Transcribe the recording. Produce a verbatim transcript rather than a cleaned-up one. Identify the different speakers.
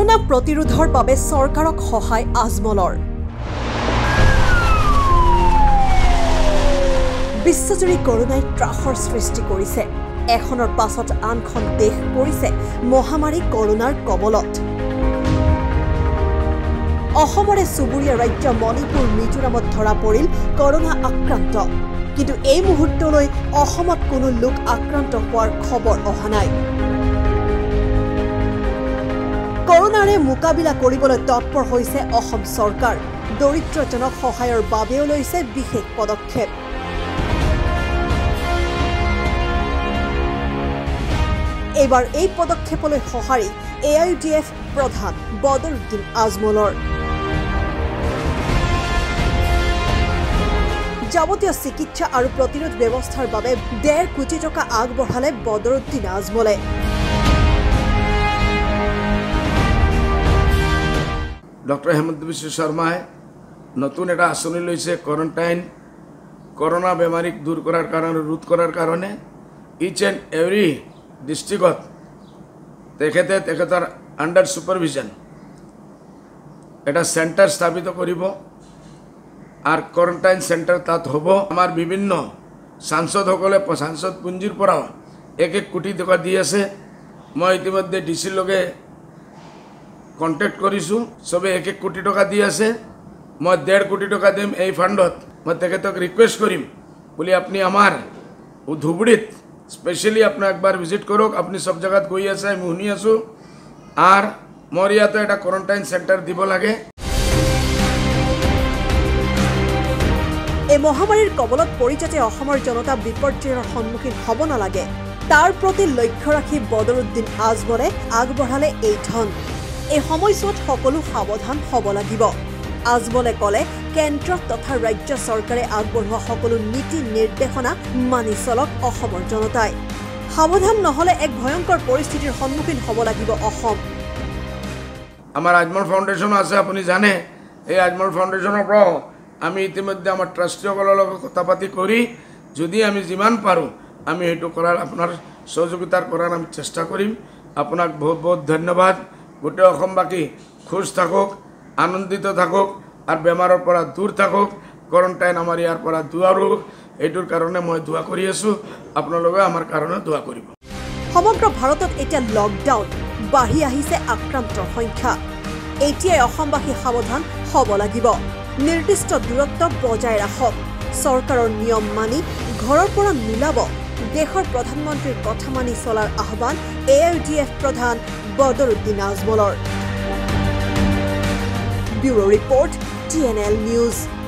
Speaker 1: Corona প্রতিরোধৰ বাবে সরকারক সহায় আজমলৰ বিশ্বজুৰি করোনাই ত্ৰাসৰ সৃষ্টি কৰিছে এখনৰ পাছত আনখন দেশ পৰিছে মহামাৰী করোনাৰ কবলত অসমৰে সুবুৰীয়া ৰাজ্য মণিপুৰ মিজোৰামত ধৰা পৰিল করোনা আক্ৰান্ত কিন্তু এই মুহূৰ্তলৈ অসমত কোনো লোক আক্ৰান্ত হোৱাৰ খবৰ অহা নাই করোনাৰে মোকাবিলা কৰিবলৈ তৎপৰ হৈছে অসম চৰকাৰ দৰিদ্ৰজনক সহায়ৰ বাবেও লৈছে বিশেষ পদক্ষেপ এবাৰ এই পদক্ষেপলৈ সহাৰি A I U D F প্ৰধান বদৰুদ্দিন আজমলৰ যাৱতীয় চিকিৎসা আৰু প্ৰতিৰোধ ব্যৱস্থাৰ বাবে ডেৰ কোটি টকা আগবঢ়ালে বদৰুদ্দিন আজমলে
Speaker 2: ডক্টর হেমন্ত বিশ্ব শর্মায় নতুন একটা আসনি লৈছে কোয়ারেন্টাইন করোনা বেমারিক দূর করার কারণে রোধ করার কারণে ইচ এন্ড এভরি ডিস্ট্রিক্টত তেখেতে তেখেতৰ আন্ডার সুপারভিশন এটা সেন্টার স্থাপিত করিব আর কোয়ারেন্টাইন সেন্টার তাত হব আমার বিভিন্ন সাংসদ সকলে সাংসদ পুঞ্জির পরাও এক এক কোটি টাকা দি আছে মই ইতিমধ্যে ডিসির লগে কন্টেক্ট কৰিছো সবে এক এক কোটি টকা দি আছে মই ডেৰ কোটি টকা দিম এই ফান্ডত মই তেখেতক রিকোয়েস্ট কৰিম বলি আপনি আমার ধুবুৰীত স্পেশালি আপনি একবার ভিজিট করুক আপনি সব জায়গাত গৈ আছে আমি শুনি আছো আর মোৰ ইয়াতে এটা কোয়ারেন্টাইন সেন্টার দিব লাগে
Speaker 1: এই মহামাৰীৰ কবলত পৰি যাতে অসমৰ জনতা বিপৰ্যয়ৰ সন্মুখীন হ'ব নালাগে তাৰ প্ৰতি লক্ষ্য ৰাখি বদৰুদ্দিন আজমলে আগবঢ়ালে এই ধন এই সময়ছোৱাত সকলো সাৱধান হ'ব লাগিব আজমলে কলে কেন্দ্ৰ তথা ৰাজ্য চৰকাৰে আগবঢ়োৱা সকলো নীতি নিৰ্দেশনা মানি চলক অসমৰ জনতাই সাৱধান নহলে এক ভয়ংকৰ পৰিস্থিতিৰ সন্মুখীন হ'ব লাগিব অসম
Speaker 2: আমাৰ আজমল ফাউণ্ডেশ্যন আছে আপুনি জানে এই আজমল ফাউণ্ডেশ্যনৰ পৰা আমি ইতিমধ্যে আমাৰ ট্ৰাষ্টিসকলৰ লগত কথা পাতি কৰি যদি আমি যিমান পাৰোঁ আমি সেইটো কৰাৰ আপোনাৰ সহযোগিতাৰ কৰাৰ আমি চেষ্টা কৰিম আপোনাক বহুত বহুত ধন্যবাদ গোটেই অসমবাসী খুশ থাকক আনন্দিত থাকক আর বেমাৰৰ পৰা দূৰ থাকক কোয়ারেন্টাইন আমাৰ ইয়াৰ পৰা দূৰ হোক এইটোৰ কাৰণে মই দোয়া কৰি আছো আপোনালোকে আমাৰ কাৰণে দোয়া কৰিব
Speaker 1: সমগ্ৰ ভাৰতত এতিয়া লকডাউন বাঢ়ি আহিছে আক্ৰান্তৰ সংখ্যা এতিয়াই অসমবাসী সাৱধান হ'ব লাগিব নিৰ্দিষ্ট দূৰত্ব বজাই ৰাখক চৰকাৰৰ নিয়ম মানি ঘৰৰ পৰা নোলাব দেশৰ প্ৰধানমন্ত্ৰীৰ কথা মানি চলাৰ আহ্বান A I U D F প্ৰধান বদৰুদ্দিন আজমলৰ bureau report T N L news.